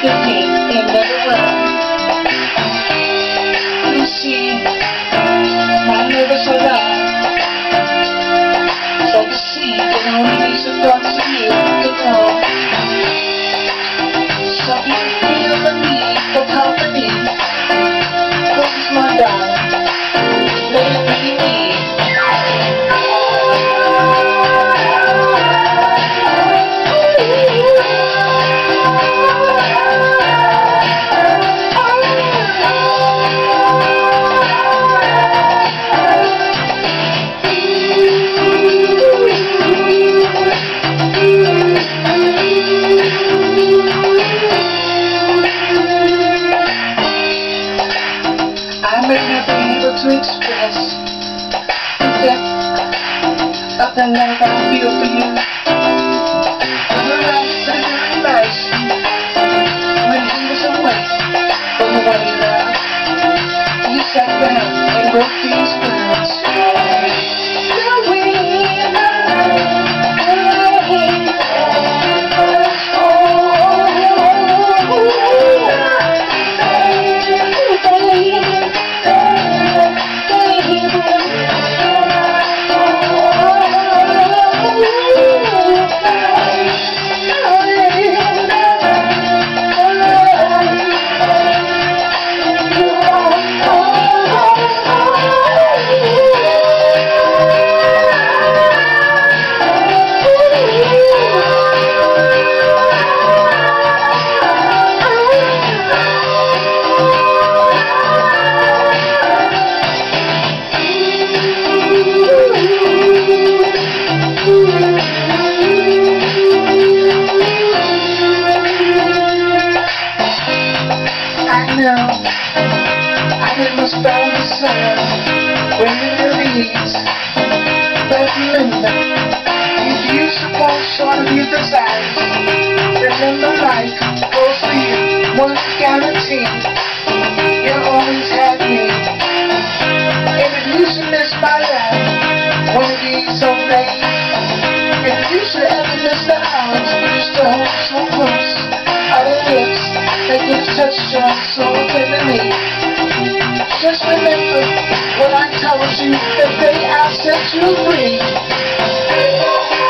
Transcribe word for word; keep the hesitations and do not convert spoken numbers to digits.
the pain in the world. You see, my nervous alive. So you see, it only makes the thoughts of you to know. So you feel the need for company. Please, my darling, let it be me. I may not be able to express the depth of the love I feel for you. But the last that I realized when he was away from the one he loved, he sat down and wrote these words. I must bound the sun when it leaves. But remember, if you fall short of your desires, remember life goes for you, one's guaranteed. You'll always have me. And if you should miss my love one of these old days, if you should ever miss the hours we used to hold so close, our lips that give such joy so tenderly. Just remember what I told you the day I set you free.